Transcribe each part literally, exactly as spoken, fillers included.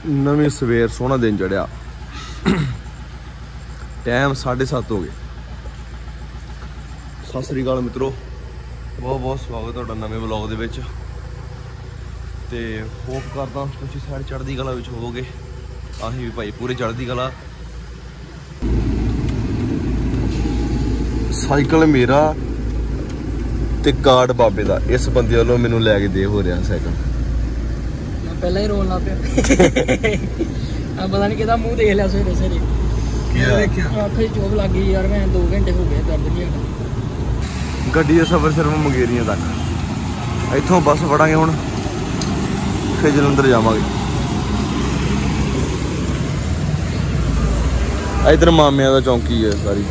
नवीं सवेर सोहना दिन चढ़िया। टाइम साढ़े सत्त हो गए। सत श्री अकाल मित्रों, बहुत बहुत स्वागत है नवे व्लॉग दे विच। ते होप करदा तुसीं सारे चढ़दी कला विच होवोगे, असीं भी भाई पूरे चढ़दी कला। साइकिल मेरा ते कार्ड बाबे दा, इस बंदे वालों मैनू लैके दे हो रहा साइकिल। पहला ही रोन लग पिया। पता नहीं किहदा मूँह देख लिया सवेरे सवेरे। अख चोट लग गई यार, मैं दो घंटे हो गए दर्द नहीं है। गड्डी का सफर सिर्फ मंगेरियां तक, इत्थों बस फड़ांगे हुण, फिर जलंधर जावांगे। इधर मामिया दा चौंकी है सारी।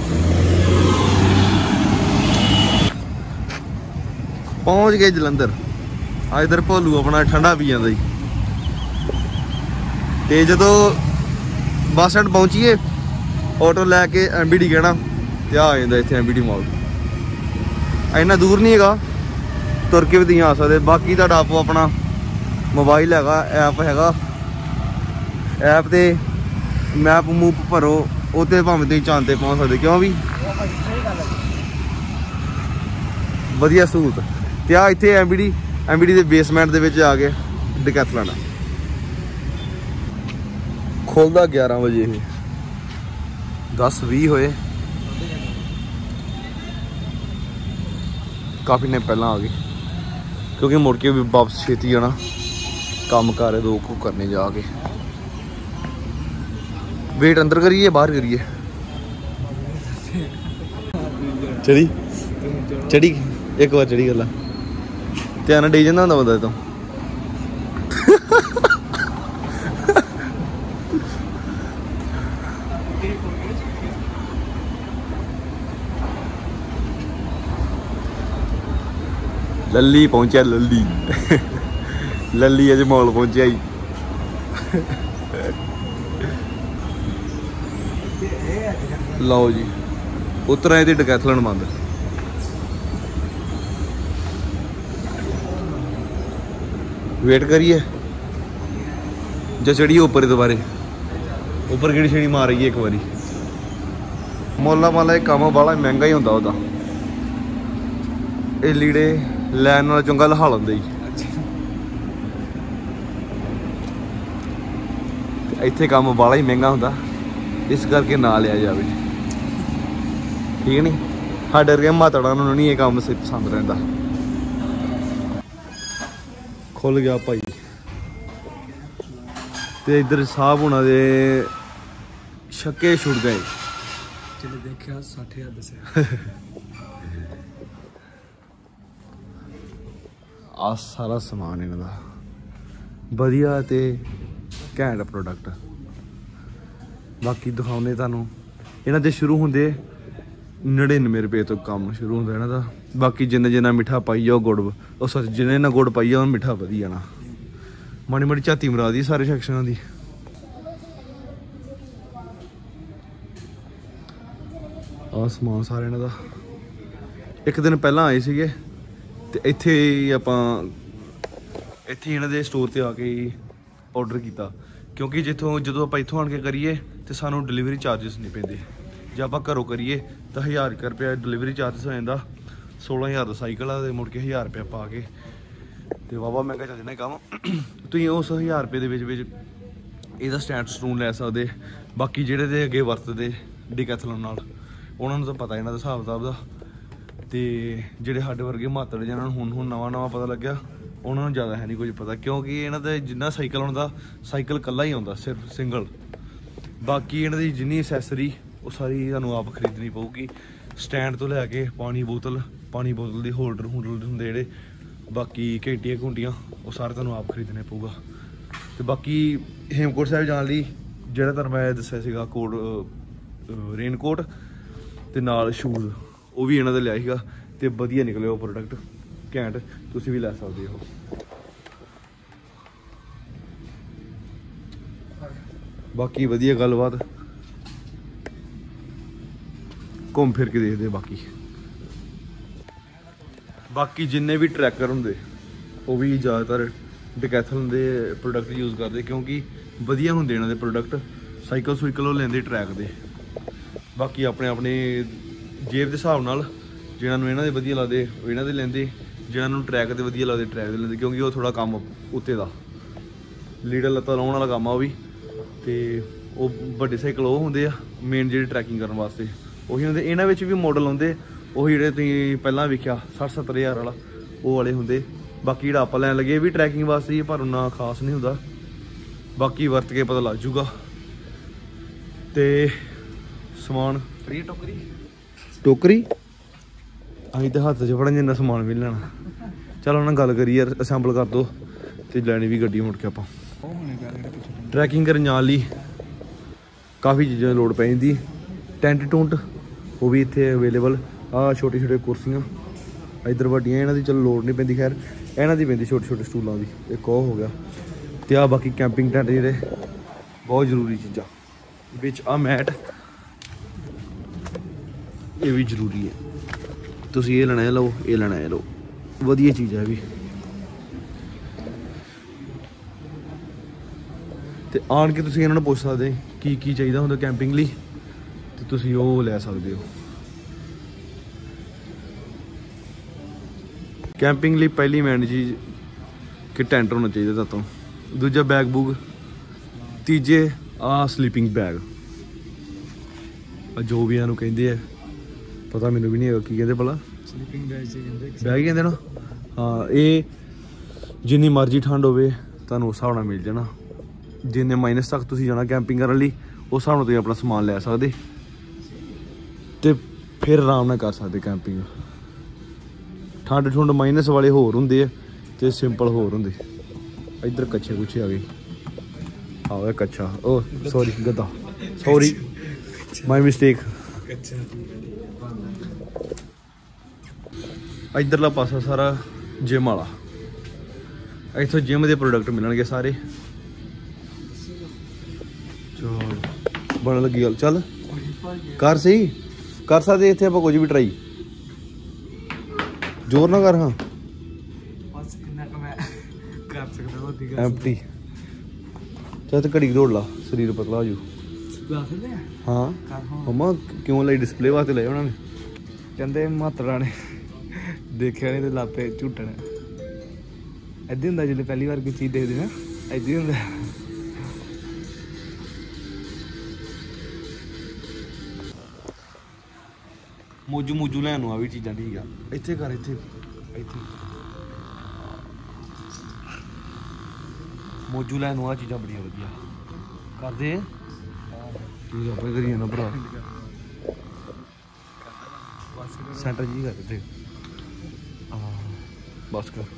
पहुंच गए जलंधर। आ इधर भोलू अपना ठंडा पी जाता जी। तो जो बस स्टैंड पहुंचीए, ऑटो लैके एम बी डी कहना तो आ जाता इतने एम बी डी मॉल। इन्ना दूर नहीं है, तुर के भी तुम आ सकते। बाकी तो आपो अपना मोबाइल है, ऐप है, ऐप ते मैप मूप भरो, उत्ते भावें तुम चांद ते पहुँच सकते। क्यों भी वधिया सहूलत। तो आ इतने M B D M B D के बेसमेंट के आ गए डिकैथलॉन। खुलदा ग्यारह बजे, दस भी होए, काफ़ी ने पहला आ गए क्योंकि मुड़ के भी वापस छेती आना, कम कर दो को करने जाके। वेट अंदर करिए बाहर करिए। चढ़ी चढ़ी एक बार चढ़ी गला ध्यान डे जाता होंगे बंदा। तो लल्ली पहुंचा, लल्ली लल्ली अज मॉल पहुंचा ही। लो जी उतर आए थे डिकैथलॉन बंद। वेट करिए जो चढ़िए उपर दोबारे, उपर गेड़ी छेड़ी मार रही है एक बारी। मोला माला काम बड़ा महंगा ही होंदा ओदा। ये लीड़े लैन वाला चंगा लहा लेंदे जी। इत्थे काम बड़ा ही महंगा होंदा, इस करके ना लिया जाए। ठीक नहीं, साढ़े वर्गे मातड़ा नूं नहीं ये काम पसंद रहिंदा। खुल गया भाई। तो इधर साहब होना दे छक्के छुड़ गए। चलो देखिए साठ हजार दस। आ सारा समान इन्हां दा वधिया ते घैंट प्रोडक्ट। बाकी दिखाने तुहानूं इन्हां दे शुरू होंदे नड़िनवे रुपये तो काम शुरू होंदा इन्हां दा। बाकी जिन्ना जिन्ना मिठा पाई जाओ गुड़, और सच जिन्ने ना गुड़ पाई जाओ मिठा वधी जाना। माड़ी माड़ी झाती मरा दी सारे सैक्शनां दी। आ समान सारे इन्हां दा एक दिन पहला आए सीगे ते इत्थे आपां इत्थे इन्हां दे स्टोर ते आके ऑर्डर किया, क्योंकि जिथों जदों आपां इत्थों आण के करिए तो सानूं डिलीवरी चार्जिस नहीं पैंदे। जे आपां घरों करिए तो हज़ार रुपया डिलीवरी चार्जिस हो जाता। सोलह हज़ार का साइकिल आ, मुड़ के हज़ार रुपया पा के तो वाहवा महंगा चल जाना काम। तुसीं उस हज़ार रुपये के ਇਹਦਾ स्टैंड स्टून लै सकते। बाकी ਜਿਹੜੇ ਦੇ ਅੱਗੇ ਵਰਤਦੇ ਡਿਕੈਥਲਨ ਨਾਲ ਉਹਨਾਂ ਨੂੰ ਤਾਂ ਪਤਾ ਇਹਨਾਂ ਦਾ ਹਿਸਾਬ ਕਿਤਾਬ ਦਾ। ਤੇ ਜਿਹੜੇ ਸਾਡੇ ਵਰਗੇ ਮਾਤੜ ਜਿਹਨਾਂ ਨੂੰ ਹੁਣ ਹੁਣ ਨਵਾਂ ਨਵਾਂ ਪਤਾ ਲੱਗਿਆ, ਉਹਨਾਂ ਨੂੰ ਜ਼ਿਆਦਾ ਹੈ ਨਹੀਂ ਕੁਝ ਪਤਾ, ਕਿਉਂਕਿ ਇਹਨਾਂ ਦਾ ਜਿੰਨਾ ਸਾਈਕਲ ਆਉਂਦਾ ਸਾਈਕਲ ਇਕੱਲਾ ਹੀ ਆਉਂਦਾ ਸਿਰਫ ਸਿੰਗਲ। ਬਾਕੀ ਇਹਨਾਂ ਦੀ ਜਿੰਨੀ ਐਸੈਸਰੀ ਉਹ ਸਾਰੀ ਤੁਹਾਨੂੰ ਆਪ ਖਰੀਦਣੀ ਪਊਗੀ। ਸਟੈਂਡ ਤੋਂ ਲੈ ਕੇ ਪਾਣੀ ਬੋਤਲ, ਪਾਣੀ ਬੋਤਲ ਦੇ ਹੋਲਡਰ ਹੋਲਡਰ ਹੁੰਦੇ ਜਿਹੜੇ, ਬਾਕੀ ਘੰਟੀਆਂ ਘੁੰਟੀਆਂ ਉਹ ਸਾਰੇ ਤੁਹਾਨੂੰ ਆਪ ਖਰੀਦਣੇ ਪਊਗਾ। ਤੇ ਬਾਕੀ ਹੇਮਕੋਟ ਸਾਹਿਬ ਜਾਣ ਲਈ ਜਿਹੜਾ ਤੁਹਾਨੂੰ ਮੈਂ ਦੱਸਿਆ ਸੀਗਾ ਕੋਟ ਰੇਨਕੋਟ ਤੇ ਨਾਲ ਸ਼ੂਜ਼, ਉਹ ਵੀ ਇਹਨਾਂ ਦਾ ਲਿਆ ਸੀਗਾ ਤੇ ਵਧੀਆ ਨਿਕਲਿਆ ਉਹ ਪ੍ਰੋਡਕਟ ਘੈਂਟ। ਤੁਸੀਂ ਵੀ ਲੈ ਸਕਦੇ ਹੋ। ਬਾਕੀ ਵਧੀਆ ਗੱਲਬਾਤ, ਘੁੰਮ ਫਿਰ ਕੇ ਦੇਖਦੇ। ਬਾਕੀ ਬਾਕੀ ਜਿੰਨੇ ਵੀ ट्रैकर होंगे वो भी ज़्यादातर ਡਿਕੈਥਲਨ ਦੇ ਪ੍ਰੋਡਕਟ ਯੂਜ਼ ਕਰਦੇ ਕਿਉਂਕਿ ਵਧੀਆ ਹੁੰਦੇ ਇਹਨਾਂ ਦੇ ਪ੍ਰੋਡਕਟ। ਸਾਈਕਲ ਸੁਈਕਲ ਉਹ ਲੈਂਦੇ ਟਰੈਕ ਦੇ। ਬਾਕੀ ਆਪਣੇ ਆਪਣੇ ਜੇਬ ਦੇ ਹਿਸਾਬ ਨਾਲ ਜਿਹਨਾਂ ਨੂੰ ਇਹਨਾਂ ਦੇ ਵਧੀਆ ਲੱਗਦੇ ਉਹ ਇਹਨਾਂ ਦੇ ਲੈਂਦੇ, ਜਿਹਨਾਂ ਨੂੰ ਟਰੈਕ ਦੇ ਵਧੀਆ ਲੱਗਦੇ ਟਰੈਕ ਦੇ ਲੈਂਦੇ ਕਿਉਂਕਿ ਉਹ ਥੋੜ੍ਹਾ ਕੰਮ ਉੱਤੇ ਦਾ ਲੀਡਰ ਲੱਤਾਂ ਲਾਉਣ ਵਾਲਾ ਕੰਮ ਆ ਉਹ ਵੀ। ਅਤੇ ਉਹ ਵੱਡੇ ਸਾਈਕਲ ਉਹ ਹੁੰਦੇ ਆ ਮੇਨ ਜਿਹੜੇ ਟਰੈਕਿੰਗ ਕਰਨ ਵਾਸਤੇ ਉਹੀ ਹੁੰਦੇ। ਇਹਨਾਂ ਵਿੱਚ ਵੀ ਮਾਡਲ ਆਉਂਦੇ ਉਹੀ ਜਿਹੜੇ ਤੁਸੀਂ ਪਹਿਲਾਂ ਵੇਖਿਆ ਸੱਠ ਸੱਤਰ ਹਜ਼ਾਰ ਵਾਲਾ ਉਹ ਵਾਲੇ ਹੁੰਦੇ। ਬਾਕੀ ਜਿਹੜਾ ਆਪਾਂ ਲੈਣ ਲੱਗੇ ਇਹ ਵੀ ਟਰੈਕਿੰਗ ਵਾਸਤੇ ਹੀ ਪਰ ਉਨਾ ਖਾਸ ਨਹੀਂ ਹੁੰਦਾ। ਬਾਕੀ ਵਰਤ ਕੇ ਪਤਾ ਲੱਗ ਜੂਗਾ। ਅਤੇ ਸਮਾਨ ਫਰੀ ਟੋਕਰੀ ਟੋਕਰੀ ਅਸੀਂ ਤਾਂ ਹੱਥ 'ਚ ਫੜਨ ਜਿੰਨਾ ਸਮਾਨ ਵੀ ਲੈਣਾ। ਚੱਲ ਉਹਨਾਂ ਨਾਲ ਗੱਲ ਕਰੀ ਯਾਰ ਅਸੈਂਬਲ ਕਰ ਦਿਓ ਅਤੇ ਲੈਣੀ ਵੀ ਗੱਡੀ ਮੁੜ ਕੇ ਆਪਾਂ। ਟਰੈਕਿੰਗ ਕਰਨ ਜਾਣ ਲਈ ਕਾਫੀ ਚੀਜ਼ਾਂ ਦੀ ਲੋੜ ਪੈ ਜਾਂਦੀ। ਟੈਂਟ ਟੁੰਟ ਉਹ ਵੀ ਇੱਥੇ ਅਵੇਲੇਬਲ। ਆਹ ਛੋਟੀ ਛੋਟੀ ਕੁਰਸੀਆਂ ਇੱਧਰ ਵੱਡੀਆਂ ਇਹਨਾਂ ਦੀ ਚਲੋ ਲੋੜ ਨਹੀਂ ਪੈਂਦੀ, ਖੈਰ ਇਹਨਾਂ ਦੀ ਪੈਂਦੀ ਛੋਟੇ ਛੋਟੇ ਸਟੂਲਾਂ ਦੀ। ਇੱਕ ਉਹ ਹੋ ਗਿਆ ਅਤੇ ਆਹ ਬਾਕੀ ਕੈਂਪਿੰਗ ਟੈਂਟ ਜਿਹੜੇ ਬਹੁਤ ਜ਼ਰੂਰੀ ਚੀਜ਼ਾਂ ਵਿੱਚ। ਆਹ ਮੈਟ ਇਹ ਵੀ ਜ਼ਰੂਰੀ ਹੈ। ਤੁਸੀਂ ਇਹ ਲੈਣਾ ਹੈ ਲਓ, ਇਹ ਲੈਣਾ ਹੈ ਲਓ, ਵਧੀਆ ਚੀਜ਼ ਹੈ ਵੀ। ਅਤੇ ਆਣ ਕੇ ਤੁਸੀਂ ਇਹਨਾਂ ਨੂੰ ਪੁੱਛ ਸਕਦੇ ਕੀ ਕੀ ਚਾਹੀਦਾ ਹੁੰਦਾ ਕੈਂਪਿੰਗ ਲਈ ਅਤੇ ਤੁਸੀਂ ਉਹ ਲੈ ਸਕਦੇ ਹੋ। ਕੈਂਪਿੰਗ ਲਈ ਪਹਿਲੀ ਮੇਨ ਚੀਜ਼ ਕਿ ਟੈਂਟ ਹੋਣਾ ਚਾਹੀਦਾ ਤੁਹਾਤੋਂ, ਦੂਜਾ ਬੈਗ ਬੂਗ, ਤੀਜੇ ਆਹ ਸਲੀਪਿੰਗ ਬੈਗ ਜੋ ਵੀ ਇਹਨੂੰ ਕਹਿੰਦੇ ਆ ਪਤਾ ਮੈਨੂੰ ਵੀ ਨਹੀਂ ਹੈਗਾ ਕੀ ਕਹਿੰਦੇ ਭਲਾ। ਸਲੀਪਿੰਗ ਬੈਗ ਬੈਗ ਹੀ ਕਹਿੰਦੇ ਨਾ। ਹਾਂ ਇਹ ਜਿੰਨੀ ਮਰਜ਼ੀ ਠੰਡ ਹੋਵੇ ਤੁਹਾਨੂੰ ਉਸ ਹਿਸਾਬ ਨਾਲ ਮਿਲ ਜਾਣਾ। ਜਿੰਨੇ ਮਾਈਨਸ ਤੱਕ ਤੁਸੀਂ ਜਾਣਾ ਕੈਂਪਿੰਗ ਕਰਨ ਲਈ ਉਸ ਹਿਸਾਬ ਨਾਲ ਤੁਸੀਂ ਆਪਣਾ ਸਮਾਨ ਲੈ ਸਕਦੇ ਅਤੇ ਫਿਰ ਆਰਾਮ ਨਾਲ ਕਰ ਸਕਦੇ ਕੈਂਪਿੰਗ। ਠੰਡ ਠੁੰਡ ਮਾਈਨਸ ਵਾਲੇ ਹੋਰ ਹੁੰਦੇ ਆ ਅਤੇ ਸਿੰਪਲ ਹੋਰ ਹੁੰਦੇ। ਇੱਧਰ ਕੱਛੇ ਕੁੱਛੇ ਆ ਗਏ। ਆਹ ਇਹ ਕੱਛਾ ਉਹ ਸੋਰੀ ਗੱਦਾ ਸੋਰੀ ਮਾਈ ਮਿਸਟੇਕ। ਇੱਧਰਲਾ ਪਾਸਾ ਸਾਰਾ ਜਿਮ ਵਾਲਾ। ਇੱਥੋਂ ਜਿਮ ਦੇ ਪ੍ਰੋਡਕਟ ਮਿਲਣਗੇ ਸਾਰੇ। ਚਲ ਬਣ ਲੱਗੀ ਗੱਲ। ਚੱਲ ਕਰ ਸਹੀ ਕਰ ਸਕਦੇ ਇੱਥੇ ਆਪਾਂ ਕੁਝ ਵੀ ਟਰਾਈ। ਜ਼ੋਰ ਨਾ ਕਰ। ਹਾਂ ਐਮਟੀ ਚੱਲ ਤੇ ਘੜੀ ਦੌੜ ਲਾ ਸਰੀਰ ਪਤਲਾ ਹੋ ਜੂ। ਹਾਂ ਮੰਮਾ ਕਿਉਂ ਲਈ ਡਿਸਪਲੇ ਵਾਸਤੇ ਲਏ ਉਹਨਾਂ ਨੇ। ਕਹਿੰਦੇ ਮਾਤਰਾ ਨੇ ਦੇਖਿਆ ਨਹੀਂ ਤੇ ਲਾਪੇ ਝੂਟਣ। ਇੱਦਾਂ ਹੁੰਦਾ ਜਦੋਂ ਪਹਿਲੀ ਵਾਰ ਕੋਈ ਚੀਜ਼ ਦੇਖਦੇ ਨਾ ਇੱਦਾਂ ਹੀ ਹੁੰਦਾ। ਮੋਜੂ ਮੋਜੂ ਲੈਣ ਨੂੰ ਆ ਵੀ ਚੀਜ਼ਾਂ ਠੀਕ ਆ। ਇੱਥੇ ਕਰ ਇੱਥੇ ਇੱਥੇ ਮੋਜੂ ਲੈਣ ਨੂੰ ਆ ਚੀਜ਼ਾਂ ਬੜੀਆਂ ਵਧੀਆ ਕਰਦੇ ਕੀ ਆਪਣੇ ਕਰੀਏ ਨਾ ਭਰਾ। ਸੈਂਟਰ ਜੀ ਕਰ ਇੱਥੇ ਬਸ ਕਰ।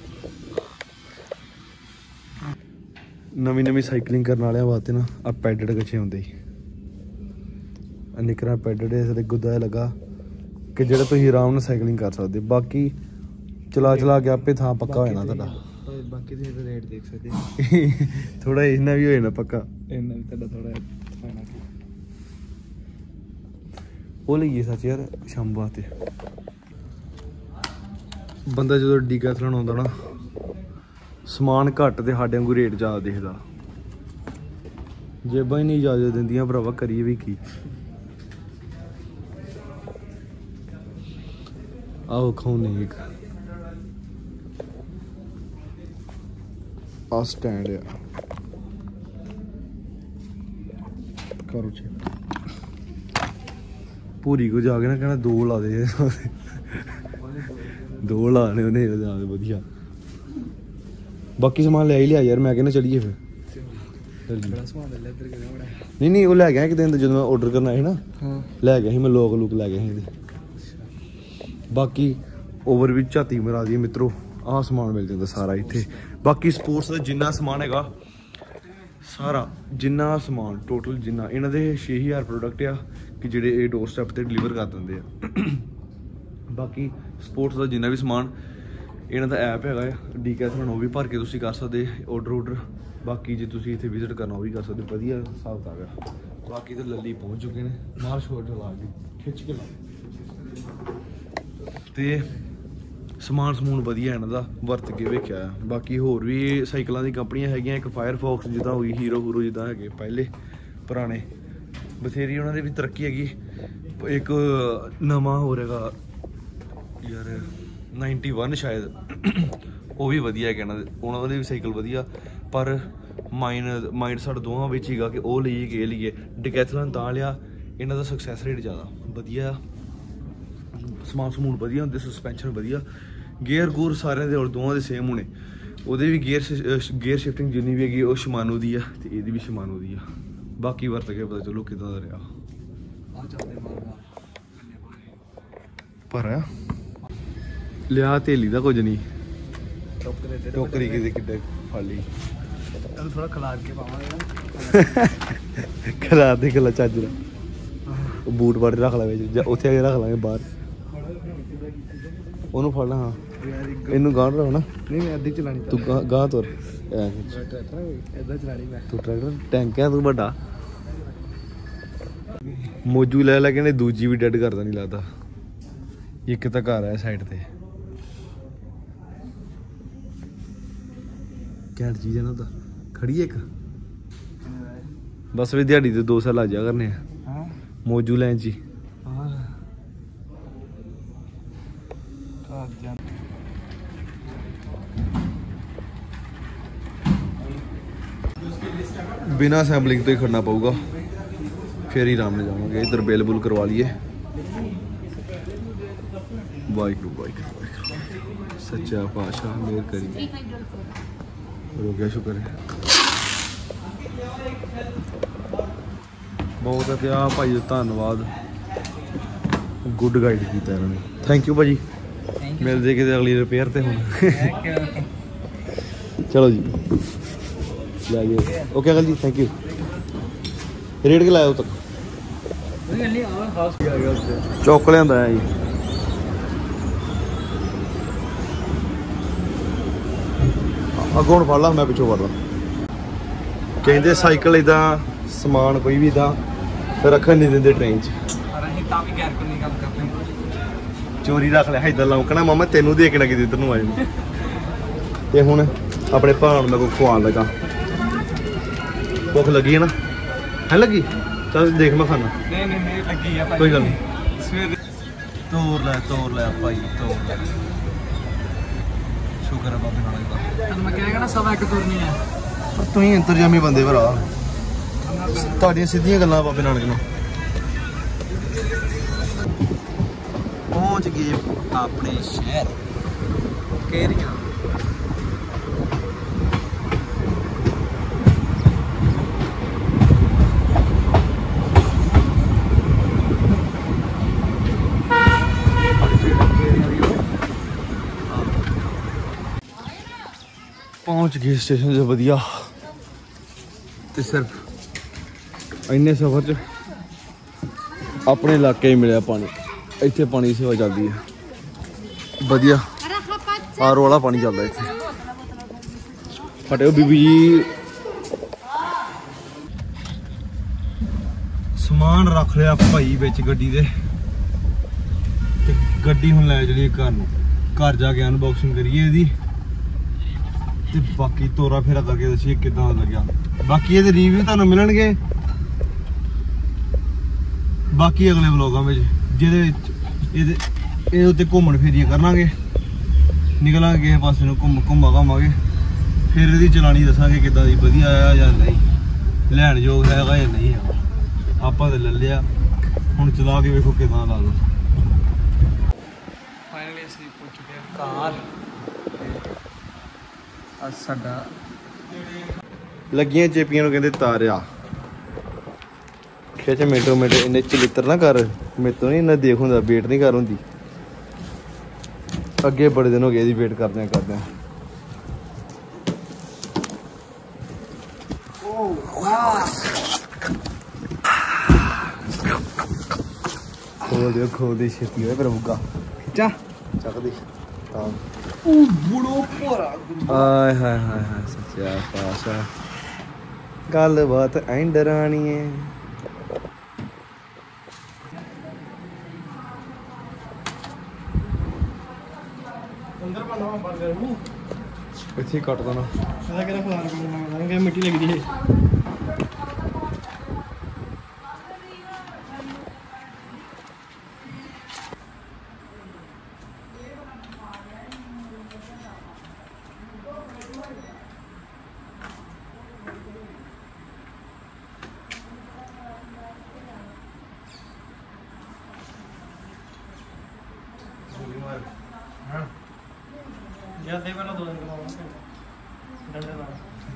ਨਵੀਂ ਨਵੀਂ ਸਾਈਕਲਿੰਗ ਕਰਨ ਵਾਲਿਆਂ ਵਾਸਤੇ ਨਾ ਆ ਪੈਡਡ ਕੱਛੇ ਹੁੰਦੇ ਸੀ। ਨਿਕਰਾਂ ਪੈਡਡ ਇਸ ਦੇ ਗੁੱਦਾ ਲੱਗਾ ਕਿ ਜਿਹੜਾ ਤੁਸੀਂ ਆਰਾਮ ਨਾਲ ਸਾਈਕਲਿੰਗ ਕਰ ਸਕਦੇ। ਬਾਕੀ ਚਲਾ ਚਲਾ ਕੇ ਆਪੇ ਥਾਂ ਪੱਕਾ ਹੋ ਜਾਣਾ ਤੁਹਾਡਾ। ਬਾਕੀ ਤੁਸੀਂ ਰੇਟ ਦੇਖ ਸਕਦੇ ਥੋੜਾ ਇਹਨਾਂ ਵੀ ਹੋ ਜਾਣਾ ਪੱਕਾ। ਇਹਨਾਂ ਵੀ ਤੁਹਾਡਾ ਥੋੜਾ ਹੋਣਾ ਉਹ ਲਈਏ ਸੱਚ ਯਾਰ ਸ਼ਾਮ ਵਾਸਤੇ। ਬੰਦਾ ਜਦੋਂ ਡੀਕੈਥਲਨ ਆਉਂਦਾ ਨਾ ਸਮਾਨ ਘੱਟ ਤੇ ਸਾਡੇ ਵਾਂਗੂ ਰੇਟ ਜ਼ਿਆਦਾ ਦੇਖਦਾ। ਜੇਬਾਂ ਹੀ ਨਹੀਂ ਇਜਾਜ਼ਤ ਦਿੰਦੀਆਂ ਭਰਾਵਾ ਕਰੀਏ ਵੀ ਕੀ। ਆਓ ਖਾਉਨੇ ਇੱਕ ਆ ਸਟੈਂਡ ਆ ਕਰੋ ਚੈੱਕ। ਪੂਰੀ ਕੋ ਜਾ ਕੇ ਨਾ ਕਹਿਣਾ ਦੋ ਲਾ ਦੇ ਦੋ ਲਾਣੇ ਉਹਨੇ ਜਾ ਕੇ ਵਧੀਆ। ਬਾਕੀ ਸਮਾਨ ਲੈ ਹੀ ਲਿਆ ਯਾਰ ਮੈਂ ਕਹਿੰਦਾ ਚਲੀਏ ਫਿਰ। ਨਹੀਂ ਨਹੀਂ ਉਹ ਲੈ ਗਿਆ ਇੱਕ ਦਿਨ ਜਦੋਂ ਮੈਂ ਆਰਡਰ ਕਰਨ ਆਇਆ ਸੀ ਨਾ। ਹਾਂ ਲੈ ਗਿਆ ਸੀ ਮੈਂ ਲੋਕ ਲੂਕ ਲੈ ਗਿਆ ਸੀ ਇਹਦੇ। ਬਾਕੀ ਓਵਰ ਵੀ ਝਾਤੀ ਮਰਾ ਦੀ ਮਿੱਤਰੋ ਆਹ ਸਮਾਨ ਮਿਲ ਜਾਂਦਾ ਸਾਰਾ ਇੱਥੇ। ਬਾਕੀ ਸਪੋਰਟਸ ਦਾ ਜਿੰਨਾ ਸਮਾਨ ਹੈਗਾ ਸਾਰਾ ਜਿੰਨਾ ਸਮਾਨ ਟੋਟਲ ਜਿੰਨਾ ਇਹਨਾਂ ਦੇ ਛੇ ਹਜ਼ਾਰ ਪ੍ਰੋਡਕਟ ਆ ਕਿ ਜਿਹੜੇ ਇਹ ਡੋਰ ਸਟੈਪ 'ਤੇ ਡਿਲੀਵਰ ਕਰ ਦਿੰਦੇ ਆ। ਬਾਕੀ ਸਪੋਰਟਸ ਦਾ ਜਿੰਨਾ ਵੀ ਸਮਾਨ ਇਹਨਾਂ ਦਾ ਐਪ ਹੈਗਾ ਆ ਡੀਕੈਥਲਨ ਉਹ ਵੀ ਭਰ ਕੇ ਤੁਸੀਂ ਕਰ ਸਕਦੇ ਆਰਡਰ ਆਰਡਰ। ਬਾਕੀ ਜੇ ਤੁਸੀਂ ਇੱਥੇ ਵਿਜ਼ਿਟ ਕਰਨਾ ਉਹ ਵੀ ਕਰ ਸਕਦੇ ਵਧੀਆ ਹਿਸਾਬ ਕਿਤਾਬ ਆ। ਬਾਕੀ ਤਾਂ ਲੱਲੀ ਪਹੁੰਚ ਚੁੱਕੇ ਨੇ ਮਾਰ ਸ਼ੋਟ ਲਾ ਕੇ ਖਿੱਚ ਕੇ ਲਾ। ਅਤੇ ਸਮਾਨ ਸਮੂਨ ਵਧੀਆ ਇਹਨਾਂ ਦਾ ਵਰਤ ਕੇ ਵੇਖਿਆ। ਬਾਕੀ ਹੋਰ ਵੀ ਸਾਈਕਲਾਂ ਦੀ ਕੰਪਨੀਆਂ ਹੈਗੀਆਂ, ਇੱਕ ਫਾਇਰਫੌਕਸ ਜਿੱਦਾਂ ਹੋਈ, ਹੀਰੋ ਹੂਰੋ ਜਿੱਦਾਂ ਹੈਗੇ ਪਹਿਲੇ ਪੁਰਾਣੇ, ਬਥੇਰੀ ਉਹਨਾਂ ਦੀ ਵੀ ਤਰੱਕੀ ਹੈਗੀ। ਇੱਕ ਨਵਾਂ ਹੋ ਰਿਹਾ ਯਾਰ ਨਾਈਨਟੀ ਵਨ ਸ਼ਾਇਦ, ਉਹ ਵੀ ਵਧੀਆ ਹੈ ਕਹਿਣਾ, ਉਹਨਾਂ ਦੇ ਵੀ ਸਾਈਕਲ ਵਧੀਆ। ਪਰ ਮਾਈਂਡ ਮਾਈਂਡ ਸਾਡਾ ਦੋਵਾਂ ਵਿੱਚ ਹੀਗਾ ਕਿ ਉਹ ਲਈਏ ਕਿ ਇਹ ਲਈਏ। ਡਿਕੈਥਲਨ ਤਾਂ ਲਿਆ, ਇਹਨਾਂ ਦਾ ਸਕਸੈਸ ਰੇਟ ਜ਼ਿਆਦਾ ਵਧੀਆ, ਸਮਾਨ ਸਮੂਨ ਵਧੀਆ ਹੁੰਦੇ, ਸਸਪੈਂਸ਼ਨ ਵਧੀਆ, ਗੇਅਰ ਗੂਰ ਸਾਰਿਆਂ ਦੇ ਔਰ ਦੋਵਾਂ ਦੇ ਸੇਮ ਹੋਣੇ। ਉਹਦੇ ਵੀ ਗੇਅਰ ਗੇਅਰ ਸ਼ਿਫਟਿੰਗ ਜਿੰਨੀ ਵੀ ਹੈਗੀ ਉਹ ਸ਼ਿਮਾਨੋ ਦੀ ਆ ਤੇ ਇਹਦੀ ਵੀ ਸ਼ਿਮਾਨੋ ਦੀ ਆ। ਬਾਕੀ ਵਰਤ ਕੇ ਪਤਾ ਚਲੋ ਕਿੱਦਾਂ ਦਾ ਰਿਹਾ। ਪਰ ਲਿਆ ਥੇਲੀ ਦਾ ਕੁਝ ਨਹੀਂ, ਟੋਕਰੀ ਕਿਤੇ ਕਿੱਦਾਂ ਫੜ ਲਈ, ਥੋੜਾ ਖਿਲਾਰ ਕੇ ਪਾਵਾਂਗੇ ਖਿਲਾਰ ਦੇ ਗੱਲਾਂ ਚੱਜ ਦਾ। ਬੂਟ ਬਾਟ ਰੱਖ ਲਾ ਵਿੱਚ ਜਾਂ ਉੱਥੇ ਆ ਕੇ ਰੱਖ ਲਾਂਗੇ ਬਾਹਰ, ਉਹਨੂੰ ਫੜ ਲਾ। ਹਾਂ ਇਹਨੂੰ ਗਾਂਹ ਰੱਖ ਨਾ, ਨਹੀਂ ਮੈਂ ਅੱਧੀ ਚਲਾਣੀ, ਤੂੰ ਗਾਂਹ ਗਾਂਹ ਤੁਰ, ਇਦਾਂ ਚਲਾਣੀ ਮੈਂ। ਤੂੰ ਟਰੈਕਟਰ ਟੈਂਕ ਹੈ ਤੂੰ ਵੱਡਾ। ਮੋਜੂ ਲੈ ਲੈ ਕੇ ਨੇ ਦੂਜੀ ਵੀ ਡੈਡ ਕਰਦਾ ਨਹੀਂ ਲੱਗਦਾ। ਇੱਕ ਤਾਂ ਘਰ ਹੈ ਸਾਈਡ ਤੇ, ਘੈਂਟ ਚੀਜ਼ ਹੈ ਨਾ ਉਹਦਾ। ਖੜੀ ਇੱਕ ਬਸ ਵੀ ਦਿਹਾੜੀ ਤੇ ਦੋ ਸਾਲ ਆ ਜਾ ਕਰਨੇ ਆ ਮੋਜੂ ਲੈਣ ਚ। ਬਿਨਾਂ ਅਸੈਂਬਲਿੰਗ ਤੋਂ ਹੀ ਖੜਨਾ ਪਊਗਾ, ਫਿਰ ਹੀ ਆਰਾਮ ਨਾਲ ਜਾਵਾਂਗੇ। ਇੱਧਰ ਬਿੱਲ ਬੁੱਲ ਕਰਵਾ ਲਈਏ। ਵਾਹਿਗੁਰੂ ਵਾਹਿਗੁਰੂ ਵਾਹਿਗੁਰੂ, ਸੱਚਾ ਪਾਤਸ਼ਾਹ ਮਿਹਰ ਕਰੀ। ਹੋ ਗਿਆ, ਸ਼ੁਕਰ ਹੈ। ਬਹੁਤ ਪਿਆ ਭਾਈ, ਧੰਨਵਾਦ, ਗੁੱਡ ਗਾਈਡ ਕੀਤਾ ਇਹਨਾਂ ਨੇ। ਥੈਂਕ ਯੂ ਭਾਜੀ, ਮਿਲਦੇ ਕਿਤੇ ਅਗਲੀ ਰਿਪੇਅਰ ਤੇ ਹੁਣ। ਚਲੋ ਜੀ ਲੈ ਜੀ, okay uncle ji, thank you. Rate ਕਿ ਲਾਇਆ ਉਹ ਤੱਕ ਚੌਕ ਲਿਆਂਦਾ ਹੈ ਜੀ। ਅੱਗੋਂ ਹੁਣ ਫੜ ਲਾ, ਮੈਂ ਪਿੱਛੋਂ ਫੜਦਾ। ਕਹਿੰਦੇ ਸਾਈਕਲ ਇਦਾਂ ਸਮਾਨ ਕੋਈ ਵੀ ਇਦਾਂ ਰੱਖਣ ਨਹੀਂ ਦਿੰਦੇ ਟ੍ਰੇਨ 'ਚ, ਚੋਰੀ ਰੱਖ ਲਿਆ ਇੱਦਾਂ ਲੌਂਕਣਾ। ਮਾਮਾ ਤੈਨੂੰ ਦੇਖ ਨਾ ਕਿਤੇ ਇੱਧਰ ਨੂੰ ਆ ਜਾਣਾ। ਤੇ ਹੁਣ ਆਪਣੇ ਭਰਾ ਨੂੰ ਮੈਂ ਕੋਈ ਖਵਾਉਣ ਲੱਗਾ। ਭੁੱਖ ਲੱਗੀ ਹੈ ਨਾ? ਹੈ ਲੱਗੀ? ਚੱਲ ਦੇਖ ਮੈਂ ਖਾਣਾ। ਨਹੀਂ ਨਹੀਂ ਨਹੀਂ ਲੱਗੀ ਆ, ਕੋਈ ਗੱਲ ਨਹੀਂ। ਸਵੇਰ ਤੋਰ ਲੈ ਤੋਰ ਲੈ ਭਾਈ, ਤੋਰ ਲੈ। ਸ਼ੁਕਰ ਹੈ ਬਾਬੇ ਨਾਨਕ ਦਾ। ਤੈਨੂੰ ਮੈਂ ਕਹਿ ਨਾ ਸਵਾ ਇੱਕ ਤੁਰਨੀ ਹੈ। ਪਰ ਤੁਸੀਂ ਇੰਤਜ਼ਾਮੀ ਬੰਦੇ ਭਰਾ, ਤੁਹਾਡੀਆਂ ਸਿੱਧੀਆਂ ਗੱਲਾਂ ਬਾਬੇ ਨਾਨਕ ਨੂੰ। ਪਹੁੰਚ ਗਏ ਆਪਣੇ ਸ਼ਹਿਰ ਕੇਰੀਆਂ। पहुंच गए स्टेशन से वधिया। तो सिर्फ इन्ने सफर च अपने इलाके ही मिले पानी, इतने पानी की सेवा चलती है वधिया। आर वाला पानी चलता है इतने। फटे बीबी जी समान रख लिया भाई बिच गड्डी दे, ते गड्डी हुण लै चलिए घर नूं। घर जाके अनबॉक्सिंग करिए इहदी, ते बाकी तोरा फेरा करके दसिए किदां लग्या। बाकी ये रिव्यू तुहानूं मिलणगे बाकी अगले व्लॉगां विच, जिहदे इहदे इहदे उत्ते घूमण फेरियां करांगे, निकलांगे किसे पासे नूं घूम घूमा घामांगे, फिर इहदी चलानी दसांगे किदां दी वधिया आ जां नहीं, लैण योग हैगा जां नहीं है। आपां ते ले लिया, हुण चला के वेखो किदां लगदा। फाइनली ਅਸੀਂ ਪਹੁੰਚ ਚੁੱਕੇ ਹਾਂ ਘਰ। ਅੱਜ ਸਾਡਾ ਲੱਗੀਆਂ ਚੇਪੀਆਂ ਨੂੰ ਕਹਿੰਦੇ ਤਾਰਿਆ। ਖਿੱਚ ਮਿੰਟੋ ਮਿੰਟ ਇੰਨੇ ਚਲਿੱਤਰ ਨਾ ਕਰ, ਮੇਰੇ ਤੋਂ ਨਹੀਂ ਇੰਨਾ ਦੇਖ ਹੁੰਦਾ, ਵੇਟ ਨਹੀਂ ਕਰ ਹੁੰਦੀ। ਅੱਗੇ ਬੜੇ ਦਿਨ ਹੋ ਗਏ ਇਹਦੀ ਵੇਟ ਕਰਦਿਆਂ ਕਰਦਿਆਂ। ਖੋਲ ਦਿਓ ਖੋਲ ਦੇ ਛੇਤੀ ਹੋਏ ਪ੍ਰਭੂਗਾ ਖਿੱਚਾ ਚੱਕਦੀ ਤਾਂ। ਉਹ ਬੁੜੋ ਭੋਰਾ ਹਾਏ ਹਾਏ ਹਾਏ ਹਾਏ ਸੱਚਾ ਪਾਤਸ਼ਾਹ, ਗੱਲ ਬਾਤ ਐਂ ਡਰਾਣੀ ਏ। ਇੱਥੇ ਕੱਟ ਦੇਣਾ ਇਹਦਾ ਕਿਹੜਾ ਖਲਾਰ ਕਰਨਾ ਕਿ ਮਿੱਟੀ ਲੱਗਦੀ ਹੈ या दे वाला दो दिन डंडे ना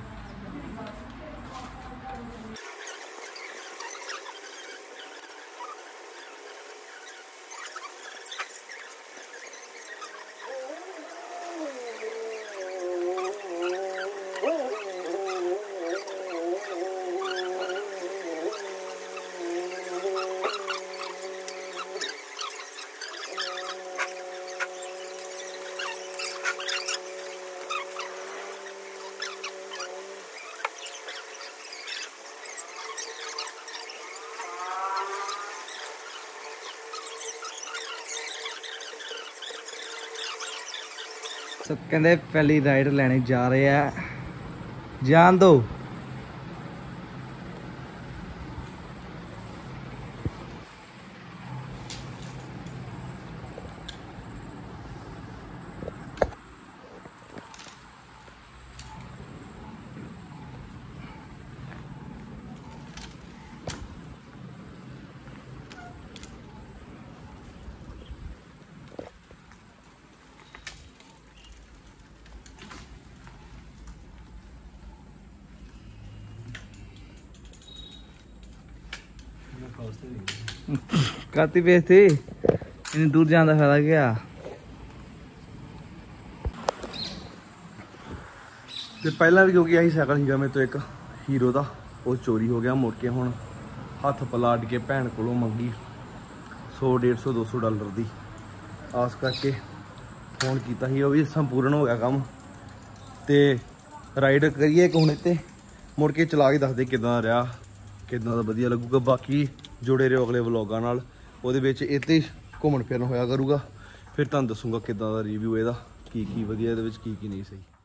ਸੋ ਕਹਿੰਦੇ ਪਹਿਲੀ ਰਾਈਡ ਲੈਣੇ ਜਾ ਰਹੇ ਆ ਜਾਣ ਦੋ ਕਾਤੀ ਬੇਸਤੀ ਇੰਨੀ ਦੂਰ ਜਾਣ ਦਾ ਫਾਇਦਾ ਕੀ ਆ ਤੇ ਪਹਿਲਾਂ ਵੀ ਕਿਉਂਕਿ ਆਹੀ ਸਾਈਕਲ ਸੀਗਾ ਮੇਰੇ ਤੋਂ ਇੱਕ ਹੀਰੋ ਦਾ ਉਹ ਚੋਰੀ ਹੋ ਗਿਆ ਮੁੜ ਕੇ ਹੁਣ ਹੱਥ ਪਲਾਟ ਕੇ ਭੈਣ ਕੋਲੋਂ ਮੰਗੀ ਸੌ ਡੇਢ ਸੌ ਦੋ ਸੌ ਡਾਲਰ ਦੀ ਆਸ ਕਰਕੇ ਫੋਨ ਕੀਤਾ ਸੀ ਉਹ ਵੀ ਸੰਪੂਰਨ ਹੋ ਗਿਆ ਕੰਮ ਤੇ ਰਾਈਡ ਕਰੀਏ ਇੱਕ ਹੁਣ ਇੱਥੇ ਮੁੜ ਕੇ ਚਲਾ ਕੇ ਦੱਸਦੇ ਕਿੱਦਾਂ ਰਿਹਾ ਕਿੱਦਾਂ ਦਾ ਵਧੀਆ ਲੱਗੂਗਾ ਬਾਕੀ ਜੁੜੇ ਰਹੋ ਅਗਲੇ ਵਲੋਗਾਂ ਨਾਲ ਉਹਦੇ ਵਿੱਚ ਇੱਥੇ ਘੁੰਮਣ ਫਿਰਨ ਹੋਇਆ ਕਰੂਗਾ ਫਿਰ ਤੁਹਾਨੂੰ ਦੱਸੂਗਾ ਕਿੱਦਾਂ ਦਾ ਰਿਵਿਊ ਇਹਦਾ ਕੀ ਕੀ ਵਧੀਆ ਇਹਦੇ ਵਿੱਚ ਕੀ ਕੀ ਨਹੀਂ ਸਹੀ